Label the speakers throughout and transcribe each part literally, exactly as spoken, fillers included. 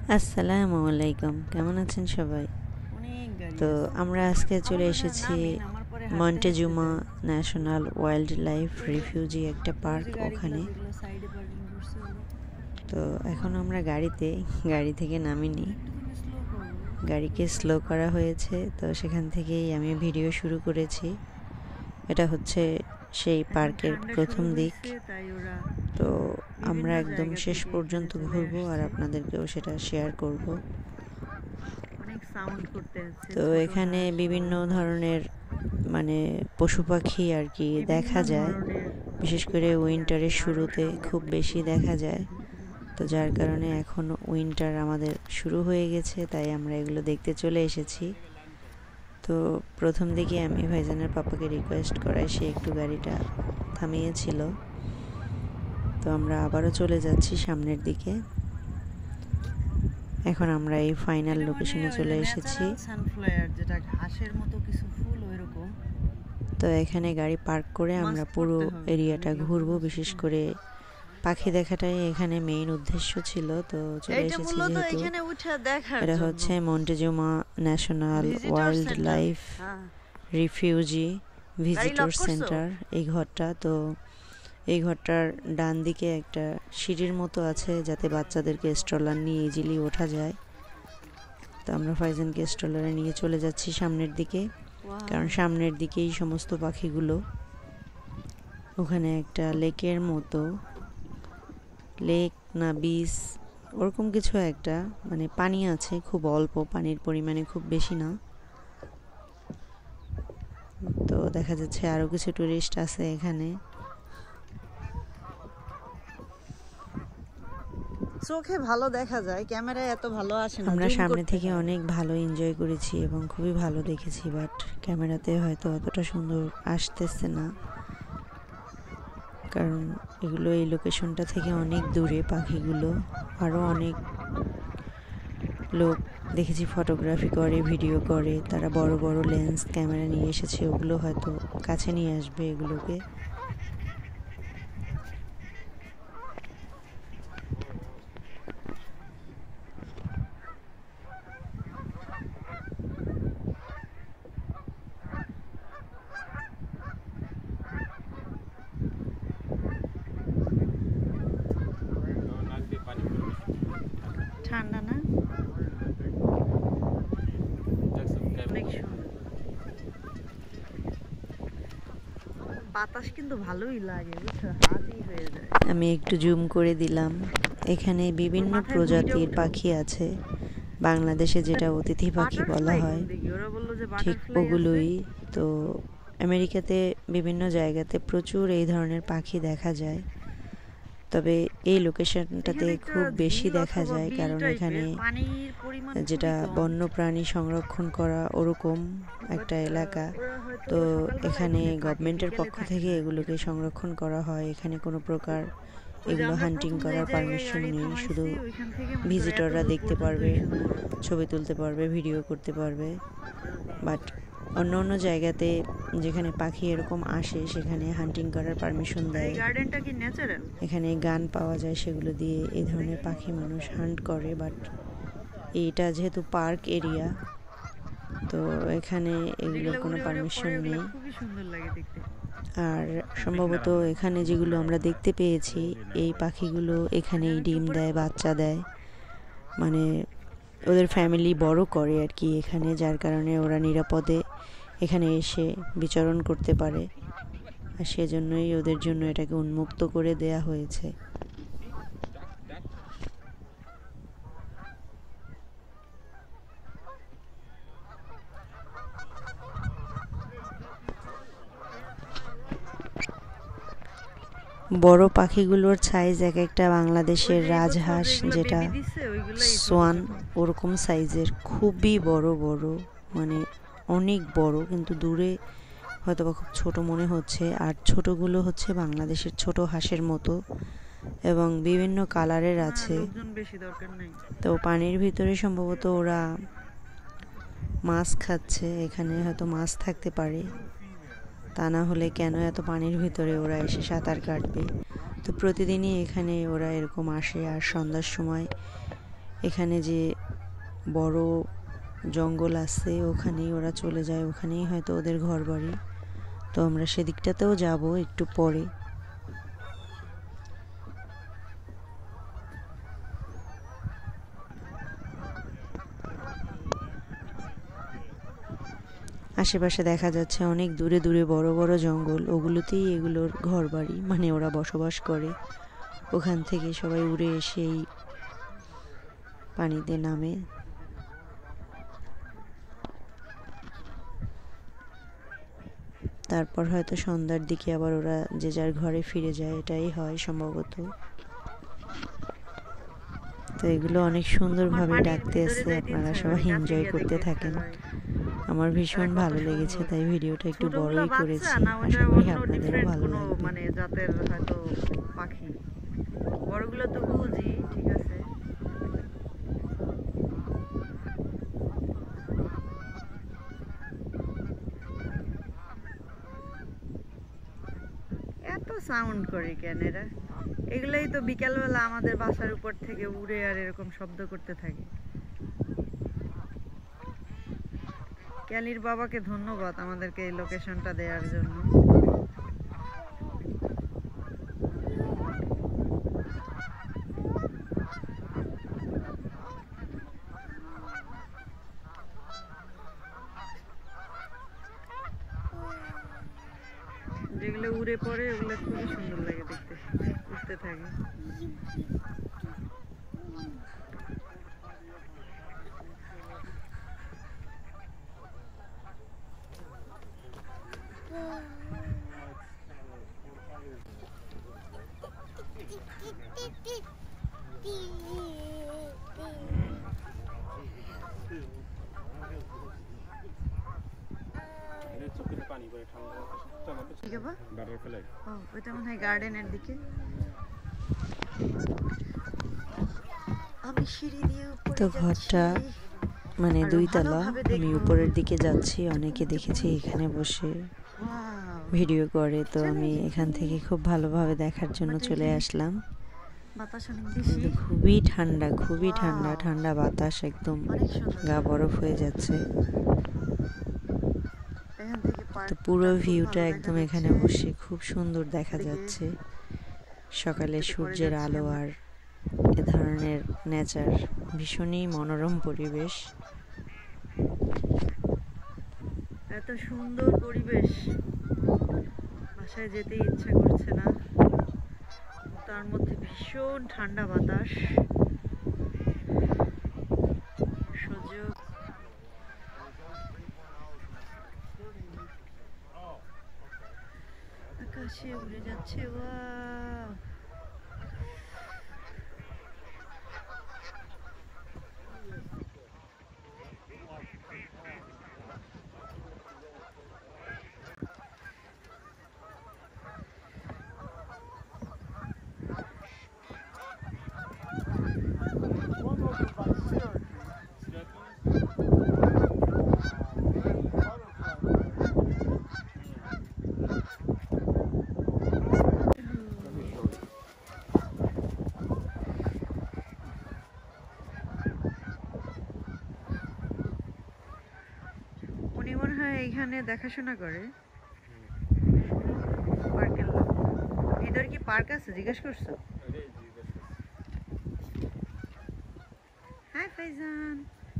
Speaker 1: আসসালামু আলাইকুম, কেমন আছেন সবাই? তো আমরা আজকে চলে এসেছি Montezuma national wildlife refugee একটা পার্ক ওখানে। তো এখন আমরা গাড়িতে গাড়ি থেকে নামিনি, গাড়িকে স্লো করা হয়েছে, তো সেখান থেকেই আমি ভিডিও শুরু করেছি। এটা হচ্ছে সেই পার্কের প্রথম দিক। তো আমরা একদম শেষ পর্যন্ত ঘুরবো আর আপনাদেরকেও সেটা শেয়ার করব। তো এখানে বিভিন্ন ধরনের মানে পশু পাখি আর কি দেখা যায়, বিশেষ করে উইন্টারের শুরুতে খুব বেশি দেখা যায়। তো যার কারণে এখন উইন্টার আমাদের শুরু হয়ে গেছে, তাই আমরা এগুলো দেখতে চলে এসেছি। তো প্রথম দিকে আমি ভাইজানের পাপাকে রিকোয়েস্ট করাই, সে একটু গাড়িটা থামিয়েছিল। তো আমরা আবারও চলে যাচ্ছি সামনের দিকে। এখন আমরা এই ফাইনাল লোকেশনে চলে এসেছি। তো এখানে গাড়ি পার্ক করে আমরা পুরো এরিয়াটা ঘুরবো, বিশেষ করে পাখি দেখাটাই এখানে মেইন উদ্দেশ্য ছিল। তো চলে এসেছি যেহেতু এটা হচ্ছে Montezuma national wildlife refugee visitor centre এই ঘরটা। তো এই ঘরটার ডান দিকে একটা সিঁড়ির মতো আছে, যাতে বাচ্চাদেরকে স্ট্রলার নিয়ে ইজিলি ওঠা যায়। তো আমরা ফাইজানকে স্ট্রলারে নিয়ে চলে যাচ্ছি সামনের দিকে, কারণ সামনের দিকেই সমস্ত পাখিগুলো। ওখানে একটা লেকের মতো, লেক না বিচ ওরকম কিছু একটা, মানে পানি আছে, খুব অল্প, পানির পরিমাণে খুব বেশি না। তো দেখা যাচ্ছে আরো কিছু টুরিস্ট আছে এখানে।
Speaker 2: চোখে ভালো দেখা যায়, ক্যামেরায় এত ভালো আসে না।
Speaker 1: আমরা সামনে থেকে অনেক ভালো এনজয় করেছি এবং খুবই ভালো দেখেছি, বাট ক্যামেরাতে হয়তো অতটা সুন্দর আসতেছে না, কারণ এগুলো এই লোকেশনটা থেকে অনেক দূরে। পাখিগুলো আরও অনেক লোক দেখেছি ফটোগ্রাফি করে, ভিডিও করে, তারা বড় বড় লেন্স ক্যামেরা নিয়ে এসেছে, ওগুলো হয়তো কাছে নিয়ে আসবে এগুলোকে।
Speaker 2: ঠান্ডা না, বাতাস কিন্তু ভালোই লাগে, বুঝছো, হাতই হয়ে যায়।
Speaker 1: আমি একটু জুম করে দিলাম। এখানে বিভিন্ন প্রজাতির পাখি আছে, বাংলাদেশে যেটা অতিথি পাখি বলা হয় ঠিক ওগুলোই। তো আমেরিকাতে বিভিন্ন জায়গাতে প্রচুর এই ধরনের পাখি দেখা যায়, তবে এই লোকেশনটাতে খুব বেশি দেখা যায়, কারণ এখানে যেটা বন্যপ্রাণী সংরক্ষণ করা ওরকম একটা এলাকা। তো এখানে গভর্নমেন্টের পক্ষ থেকে এগুলোকে সংরক্ষণ করা হয়। এখানে কোনো প্রকার এগুলো হান্টিং করার পারমিশন নেই, শুধু ভিজিটররা দেখতে পারবে, ছবি তুলতে পারবে, ভিডিও করতে পারবে। বাট অন্য অন্য জায়গাতে যেখানে পাখি এরকম আসে সেখানে হান্টিং করার পারমিশন দেয়। এখানে গান পাওয়া যায়, সেগুলো দিয়ে এই ধরনের পাখি মানুষ হান্ট করে। বাট এইটা যেহেতু পার্ক এরিয়া, তো এখানে এগুলোর কোনো পারমিশন নেই। আর সম্ভবত এখানে যেগুলো আমরা দেখতে পেয়েছি, এই পাখিগুলো এখানেই ডিম দেয়, বাচ্চা দেয়, মানে ওদের ফ্যামিলি বড় করে আর কি এখানে, যার কারণে ওরা নিরাপদে এখানে এসে বিচরণ করতে পারে, আর সেজন্যই ওদের জন্য এটাকে উন্মুক্ত করে দেয়া হয়েছে। বড় পাখিগুলোর সাইজ এক একটা বাংলাদেশের রাজহাঁস, যেটা সোয়ান, ওরকম সাইজের, খুবই বড় বড়, মানে অনেক বড়, কিন্তু দূরে হয়তো বা খুব ছোট মনে হচ্ছে। আর ছোটগুলো হচ্ছে বাংলাদেশের ছোট হাঁসের মতো এবং বিভিন্ন কালারের আছে। তো পানির ভিতরে সম্ভবত ওরা মাছ খাচ্ছে, এখানে হয়তো মাছ থাকতে পারে, তা না হলে কেন এত পানির ভিতরে ওরা এসে সাঁতার কাটবে। তো প্রতিদিনই এখানে ওরা এরকম আসে, আর সন্ধ্যার সময় এখানে যে বড় জঙ্গল আছে ওখানেই ওরা চলে যায়, ওখানেই হয়তো ওদের ঘর বাড়ি। তো আমরা সেদিকটাতেও যাব একটু পরে। আশেপাশে দেখা যাচ্ছে অনেক দূরে দূরে বড় বড় জঙ্গল, ওগুলোতেই এগুলোর ঘর বাড়ি, মানে ওরা বসবাস করে। ওখান থেকে সবাই উড়ে এসেই পানিতে নামে। তারপর হয়তো সন্ধ্যার দিকে আবার ওরা যে যার ঘরে ফিরে যায়, এটাই হয় সম্ভবত। তো এগুলো অনেক সুন্দরভাবে ডাকতেছে, আপনারা সবাই এনজয় করতে থাকেন। আমার ভীষণ ভালো লেগেছে, তাই ভিডিওটা একটু বড়ই করেছি। আশা করি আপনাদেরও ভালো লাগবে।
Speaker 2: মানে জাতের হয়তো পাখি, বড়গুলো তো বুঝি, ঠিক আছে। এত সাউন্ড করে কেন এরা? এগুলোই তো বিকালবেলা আমাদের বাসার উপর থেকে উড়ে আর এরকম শব্দ করতে থাকে। ক্যালির বাবাকে ধন্যবাদ আমাদেরকে এই লোকেশনটা দেওয়ার জন্য। যেগুলো উড়ে পড়ে ওগুলো খুবই সুন্দর লাগে দেখতে, উঠতে থাকে। ওইটা মনে হয় গার্ডেনের দিকে। আমি সিঁড়ি দিয়ে উপরে
Speaker 1: তো ঘরটা মানে দুই তলা, আমি উপরের দিকে যাচ্ছি। অনেকে দেখেছি এখানে বসে ভিডিও করে, তো আমি এখান থেকে খুব ভালোভাবে দেখার জন্য চলে আসলাম। কিন্তু খুবই ঠান্ডা, খুবই ঠান্ডা ঠান্ডা বাতাস, একদম গা বরফ হয়ে যাচ্ছে। তো পুরো ভিউটা একদম এখানে বসে খুব সুন্দর দেখা যাচ্ছে। সকালে সূর্যের আলো আর এ ধরনের নেচার, ভীষণই মনোরম পরিবেশ।
Speaker 2: এত সুন্দর পরিবেশ, বাসায় যেতে ইচ্ছা করছে না। তার মধ্যে ভীষণ ঠান্ডা বাতাস, সুযোগ। আকাশে উড়ে যাচ্ছে, ওয়াও। উনি মনে হয় এইখানে দেখাশোনা করে পার্কের লোক। ভিতরে কি পার্ক আছে জিজ্ঞেস করছো? হাই ফাইজান।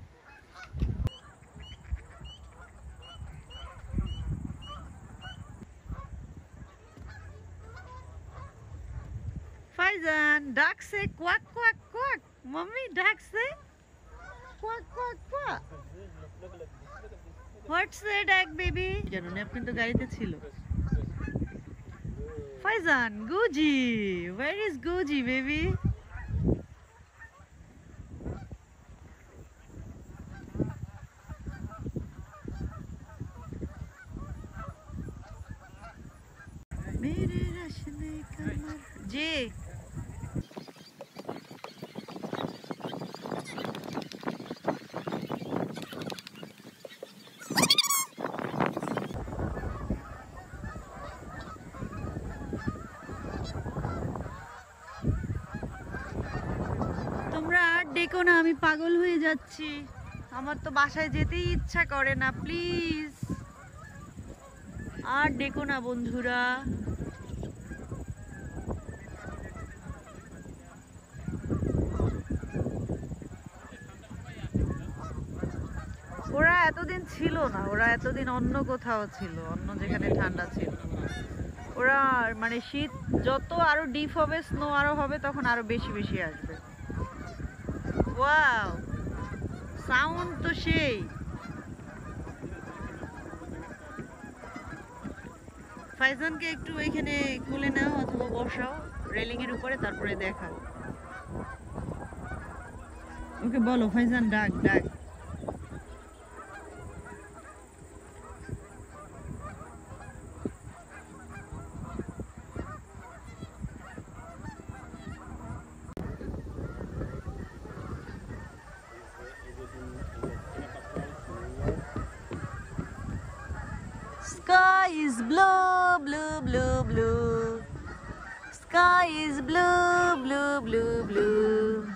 Speaker 2: ফাইজান ডাকছে, কোয়াক কোয়াক কোয়াক, মাম্মি ডাকছে, quack quack quack. What's that duck baby? জানো না, আপনি তো গাড়িতে ছিল। ফাইজান, গুজি, where is গুজি বেবি? मेरे रश्ने कमर जी। ডেকো না, আমি পাগল হয়ে যাচ্ছি, আমার তো বাসায় যেতেই ইচ্ছা করে না, প্লিজ আর ডেকো না বন্ধুরা। ওরা এতদিন ছিল না, ওরা এতদিন অন্য কোথাও ছিল, অন্য যেখানে ঠান্ডা ছিল। ওরা মানে শীত যত আরো ডিপ হবে, স্নো আরো হবে, তখন আরো বেশি বেশি আসবে। ওয়াও, সাউন্ড তো সেই। ফাইজানকে একটু এখানে খুলে নাও অথবা বসাও রেলিং এর উপরে, তারপরে দেখাও। ওকে বলো ফাইজান, ডাক ডাক। Sky is blue, blue, blue, blue. Sky is blue, blue, blue, blue.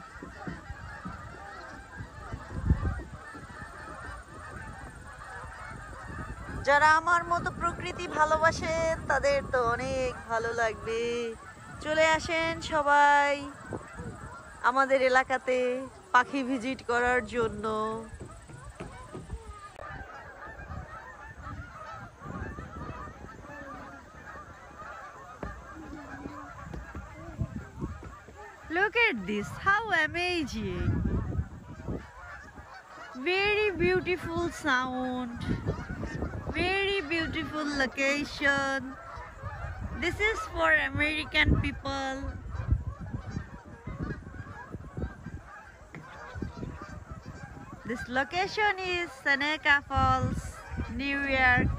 Speaker 2: যারা আমার মতো প্রকৃতি ভালোবাসে তাদের তো অনেক ভালো লাগবে। চলে আসেন সবাই আমাদের এলাকাতে পাখি ভিজিট করার জন্য। Look at this, how amazing. Very beautiful sound, very beautiful location. This is for American people. This location is Seneca Falls, New York.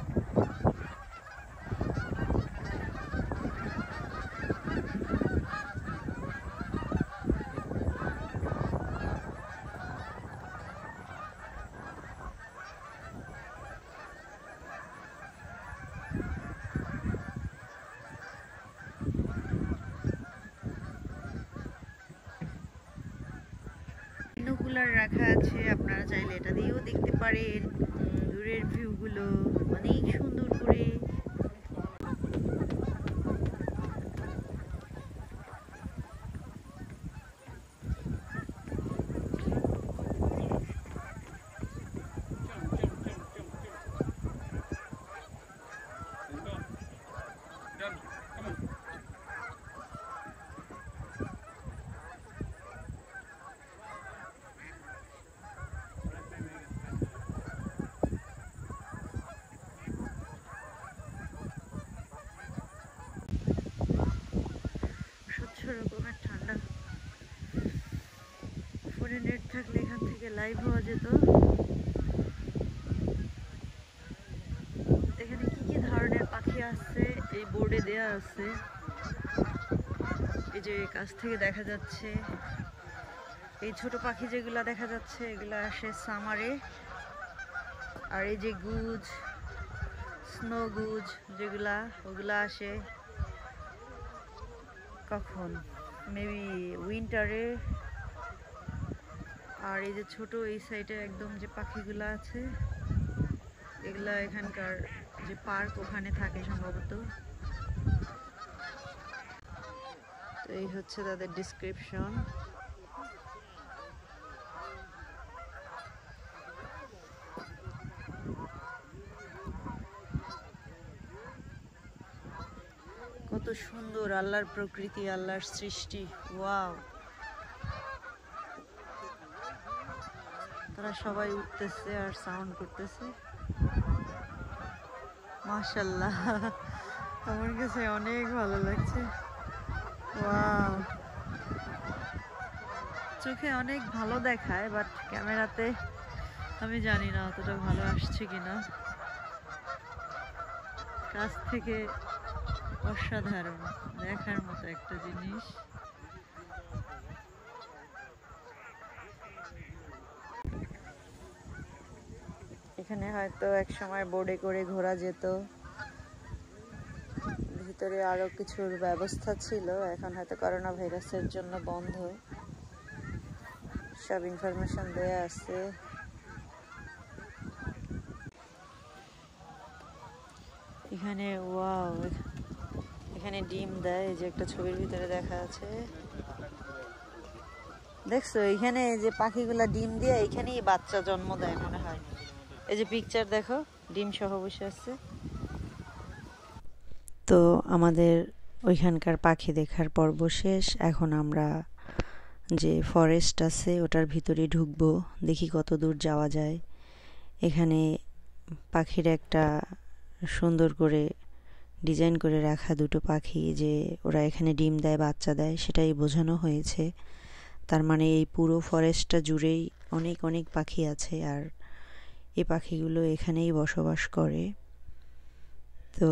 Speaker 2: বিনোকুলার রাখা আছে, আপনারা চাইলে এটা দিয়েও দেখতে পারেন দূরের ভিউগুলো অনেক সুন্দর করে। রকমের ঠান্ডা, ফোনে নেট থাকলে এখান থেকে লাইভ হওয়া যেত। এখানে কি কি ধরনের পাখি আসছে এই বোর্ডে দেয়া আছে, এই যে কাছ থেকে দেখা যাচ্ছে। এই ছোট পাখি যেগুলা দেখা যাচ্ছে এগুলা আসে সামারে, আর এই যে গুজ, স্নো গুজ যেগুলা, ওগুলা আসে কখন, মেবি উইন্টারে। আর এই যে ছোট এই সাইডে একদম যে পাখিগুলো আছে এগুলা এখানকার যে পার্ক ওখানে থাকে সম্ভবত। তো এই হচ্ছে তাদের ডেসক্রিপশন। কত সুন্দর আল্লাহর প্রকৃতি, আল্লাহর সৃষ্টি। ওয়াও, তারা সবাই উঠতেছে আর সাউন্ড করতেছে। মাশাআল্লাহ, আমার কাছে অনেক ভালো লাগছে। ওয়াও, চোখে অনেক ভালো দেখায়, বাট ক্যামেরাতে আমি জানি না অতটা ভালো আসছে কিনা। কাছ থেকে অসাধারণ, দেখার মতো একটা জিনিস। এখানে হয়তো এক সময় বোর্ডে করে ঘোরা যেত, ভিতরে আরো কিছুর ব্যবস্থা ছিল, এখন হয়তো করোনা ভাইরাসের জন্য বন্ধ। সব ইনফরমেশন দেয়া আছে। এখানে ওয়াও, এখানে ডিম দেয়, এই যে একটা ছবির ভিতরে দেখা আছে, দেখছো এখানে যে পাখিগুলা ডিম দিয়ে এখানেই বাচ্চা জন্ম দেয় মনে হয়। এই যে পিকচার দেখো, ডিম সহ বসে আছে।
Speaker 1: তো আমাদের ওইখানকার পাখি দেখার পর্ব শেষ। এখন আমরা যে ফরেস্ট আছে ওটার ভিতরে ঢুকবো, দেখি কত দূর যাওয়া যায়। এখানে পাখির একটা সুন্দর করে ডিজাইন করে রাখা দুটো পাখি, যে ওরা এখানে ডিম দেয় বাচ্চা দেয়, সেটাই বোঝানো হয়েছে। তার মানে এই পুরো ফরেস্টটা জুড়েই অনেক অনেক পাখি আছে, আর এই পাখিগুলো এখানেই বসবাস করে। তো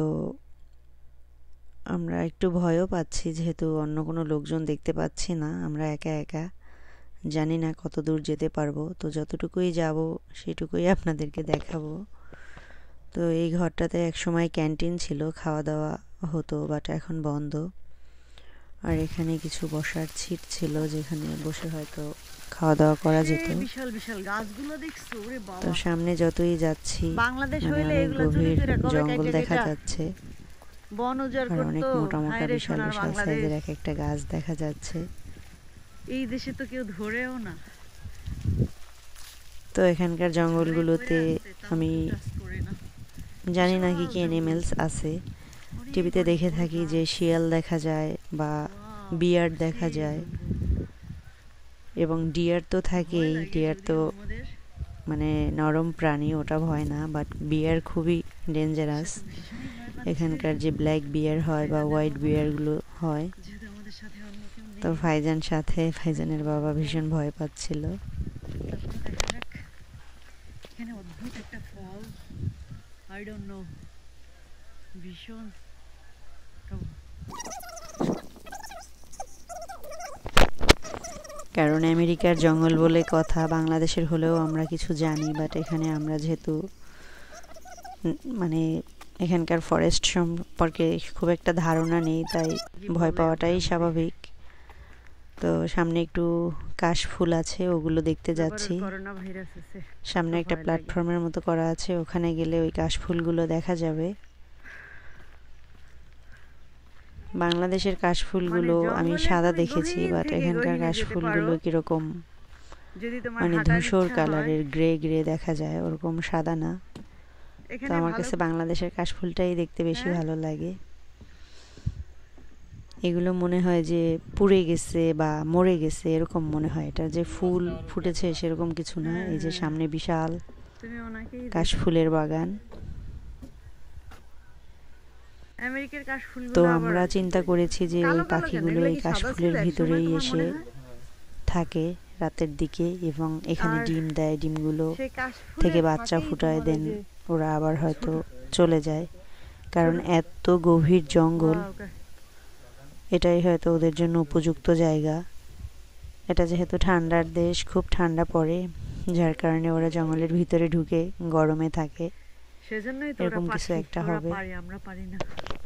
Speaker 1: আমরা একটু ভয়ও পাচ্ছি, যেহেতু অন্য কোনো লোকজন দেখতে পাচ্ছি না, আমরা একা একা, জানি না কত দূর যেতে পারবো। তো যতটুকুই যাব সেটুকুই আপনাদেরকে দেখাবো। তো এই ঘরটাতে একসময় ক্যান্টিন ছিল, খাওয়া দাওয়া হতো, বাট এখন বন্ধ। আর এখানে কিছু বসার ছিট ছিল, যেখানে বসে হয়তো খাওয়া দাওয়া করা যেত।
Speaker 2: বিশাল বিশাল গাছগুলো দেখছো, ওরে বাবা।
Speaker 1: তো সামনে যতই যাচ্ছি
Speaker 2: বাংলাদেশ
Speaker 1: মানে
Speaker 2: হইলে
Speaker 1: অনেক
Speaker 2: এগুলো
Speaker 1: গভীর
Speaker 2: চুরি করে
Speaker 1: জঙ্গল
Speaker 2: কেটে
Speaker 1: দেখা
Speaker 2: কেটে
Speaker 1: যাচ্ছে,
Speaker 2: বন উজাড়
Speaker 1: আর অনেক
Speaker 2: করতো।
Speaker 1: মোটা মোটা
Speaker 2: হায়রে
Speaker 1: বিশাল
Speaker 2: সোনার
Speaker 1: বিশাল
Speaker 2: বাংলাদেশ,
Speaker 1: সাইজের এক একটা গাছ দেখা যাচ্ছে।
Speaker 2: এই দেশে তো কেউ ধরেও না।
Speaker 1: তো এখানকার জঙ্গলগুলোতে আমি জানি না কি কি অ্যানিমেলস আছে, টিভিতে দেখে থাকি যে শিয়াল দেখা যায় বা বিয়ার দেখা যায়, এবং ডিয়ার তো থাকেই। ডিয়ার তো মানে নরম প্রাণী, ওটা ভয় না, বাট বিয়ার খুবই ডেঞ্জারাস। এখানকার যে ব্ল্যাক বিয়ার হয় বা হোয়াইট বিয়ারগুলো হয়, তো ভাইজান সাথে, ভাইজানের বাবা ভীষণ ভয় পাচ্ছিল।
Speaker 2: এখানে অদ্ভুত একটা ফল, আই ডোন্ট নো, ভীষণ
Speaker 1: কারণ আমেরিকার জঙ্গল বলে কথা, বাংলাদেশের হলেও আমরা কিছু জানি, বাট এখানে আমরা যেহেতু মানে এখানকার ফরেস্ট সম্পর্কে খুব একটা ধারণা নেই, তাই ভয় পাওয়াটাই স্বাভাবিক। তো সামনে একটু কাশ ফুল আছে, ওগুলো দেখতে যাচ্ছি। সামনে একটা প্ল্যাটফর্মের মতো করা আছে, ওখানে গেলে ওই কাশ ফুলগুলো দেখা যাবে। বাংলাদেশের কাশফুলগুলো আমি সাদা দেখেছি, বাট এখানকার কাশফুলগুলো কিরকম মানে ধূসর কালারের, গ্রে গ্রে দেখা যায়, ওরকম সাদা না। তো আমার কাছে বাংলাদেশের কাশফুলটাই দেখতে বেশি ভালো লাগে। এগুলো মনে হয় যে পুড়ে গেছে বা মরে গেছে এরকম মনে হয়, এটা যে ফুল ফুটেছে সেরকম কিছু না। এই যে সামনে বিশাল কাশফুলের বাগান। তো আমরা চিন্তা করেছি যে ওই পাখিগুলো এই কাশফুলের ভিতরেই এসে থাকে রাতের দিকে, এবং এখানে ডিম দেয়, ডিমগুলো থেকে বাচ্চা ফুটায়, দেন ওরা আবার হয়তো চলে যায়। কারণ এত গভীর জঙ্গল, এটাই হয়তো ওদের জন্য উপযুক্ত জায়গা। এটা যেহেতু ঠান্ডার দেশ, খুব ঠান্ডা পড়ে, যার কারণে ওরা জঙ্গলের ভিতরে ঢুকে গরমে থাকে, এরকম কিছু একটা হবে।
Speaker 2: আমরা পারি না।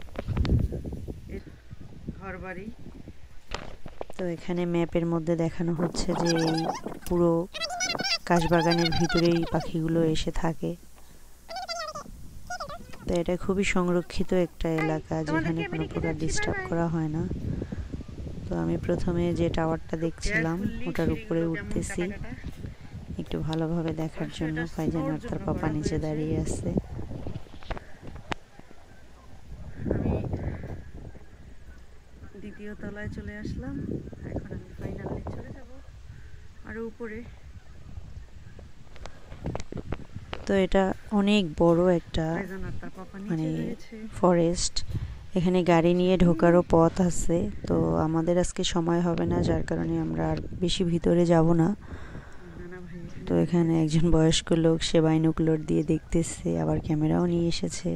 Speaker 2: ঘরবাড়ি
Speaker 1: তো এখানে ম্যাপের মধ্যে দেখানো হচ্ছে যে এই পুরো কাশবাগানের ভিতরেই পাখিগুলো এসে থাকে। তো এটা খুবই সংরক্ষিত একটা এলাকা, যেখানে কোনো প্রকার ডিস্টার্ব করা হয় না। তো আমি প্রথমে যে টাওয়ারটা দেখছিলাম ওটার উপরে উঠতেছি একটু ভালোভাবে দেখার জন্য। ভাইজান আর তার পাপা নিচে দাঁড়িয়ে আছে।
Speaker 2: দ্বিতীয় তলায় চলে আসলাম, এখন আমি ফাইনালি চলে যাব আর উপরে।
Speaker 1: তো এটা অনেক বড় একটা মানে ফরেস্ট, এখানে গাড়ি নিয়ে ঢোকারও পথ আছে। তো আমাদের আজকে সময় হবে না, যার কারণে আমরা আর বেশি ভিতরে যাব না। তো এখানে একজন বয়স্ক লোক সে বাইনোকুলার দিয়ে দেখতেছে, আবার ক্যামেরাও নিয়ে এসেছে।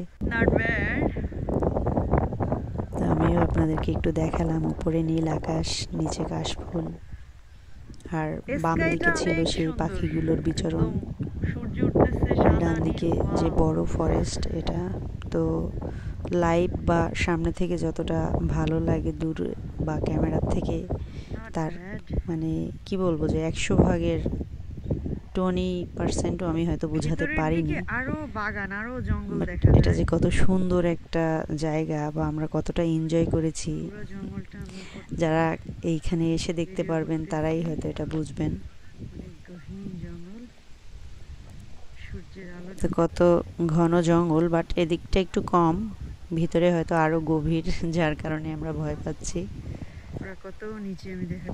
Speaker 1: তো আমিও আপনাদেরকে একটু দেখালাম, উপরে নীল আকাশ, নিচে কাশফুল, আর বাম দিকে ছিল সেই পাখিগুলোর বিচরণ, ডান দিকে যে বড় ফরেস্ট এটা। তো লাইভ বা সামনে থেকে যতটা ভালো লাগে দূর বা ক্যামেরার থেকে, তার
Speaker 2: bad.
Speaker 1: মানে কি বলবো যে একশো ভাগের টোয়েন্টি পার্সেন্টও আমি হয়তো বোঝাতে
Speaker 2: ভিতরের
Speaker 1: পারিনি,
Speaker 2: দিকে আরো বাগান আরো জঙ্গল
Speaker 1: বাট
Speaker 2: দেখা
Speaker 1: এটা
Speaker 2: যায়।
Speaker 1: যে কত সুন্দর একটা জায়গা বা আমরা কতটা এনজয় করেছি,
Speaker 2: পুরো জঙ্গলটা আমি করতে
Speaker 1: যারা এইখানে এসে দেখতে
Speaker 2: ভিডিও
Speaker 1: পারবেন
Speaker 2: করতেছি।
Speaker 1: তারাই হয়তো এটা বুঝবেন।
Speaker 2: অনেক গহীন জঙ্গল, সূর্যের আলো
Speaker 1: তো কত ঘন জঙ্গল, বাট এদিকটা একটু কম, ভিতরে হয়তো আরো গভীর, যার কারণে আমরা ভয় পাচ্ছি।
Speaker 2: পুরো কত নিচে আমি দেখা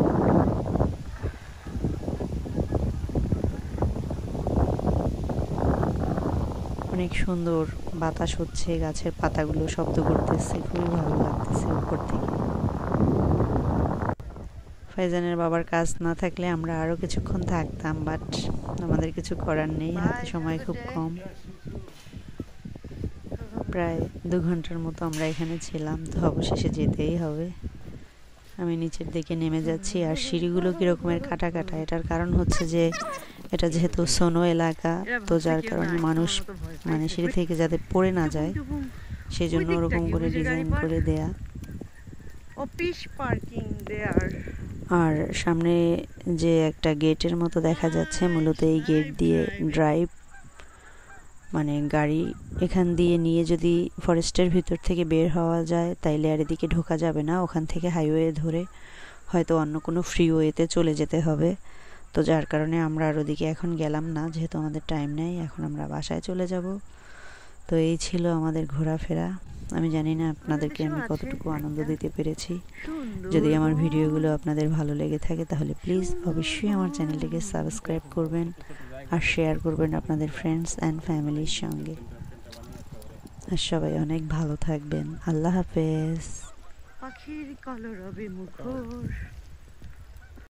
Speaker 1: অনেক সুন্দর বাতাস হচ্ছে, গাছের পাতাগুলো শব্দ করতেছে, খুবই ভালো লাগতেছে উপর থেকে। ফাইজানের বাবার কাজ না থাকলে আমরা আরো কিছুক্ষণ থাকতাম, বাট আমাদের কিছু করার নেই, হাতে সময় খুব কম। প্রায় দু ঘন্টার মতো আমরা এখানে ছিলাম, তো অবশেষে যেতেই হবে। আমি নিচের দিকে নেমে যাচ্ছি, আর সিঁড়িগুলো কীরকমের কাটা কাটা, এটার কারণ হচ্ছে যে এটা যেহেতু সোনো এলাকা, তো যার কারণে মানুষ মানে সিঁড়ি থেকে যাতে পড়ে না যায় সেই জন্য ওরকম করে ডিজাইন করে দেয়া।
Speaker 2: অফিস পার্কিং দেয়ার।
Speaker 1: আর সামনে যে একটা গেটের মতো দেখা যাচ্ছে, মূলত এই গেট দিয়ে ড্রাইভ মানে গাড়ি এখান দিয়ে নিয়ে যদি ফরেস্টের ভিতর থেকে বের হওয়া যায় তাইলে আর এদিকে ঢোকা যাবে না, ওখান থেকে হাইওয়ে ধরে হয়তো অন্য কোনো ফ্রিওয়েতে চলে যেতে হবে। তো যার কারণে আমরা আর ওদিকে এখন গেলাম না, যেহেতু আমাদের টাইম নেই, এখন আমরা বাসায় চলে যাব। তো এই ছিল আমাদের ঘোরাফেরা। আমি জানি না আপনাদেরকে আমি কতটুকু আনন্দ দিতে পেরেছি। যদি আমার ভিডিওগুলো আপনাদের ভালো লেগে থাকে তাহলে প্লিজ অবশ্যই আমার চ্যানেলটিকে সাবস্ক্রাইব করবেন আর শেয়ার করবেন আপনাদের ফ্রেন্ডস অ্যান্ড ফ্যামিলির সঙ্গে। আর সবাই অনেক ভালো থাকবেন। আল্লাহ হাফেজ।
Speaker 2: পাখির কলরবে মুখর।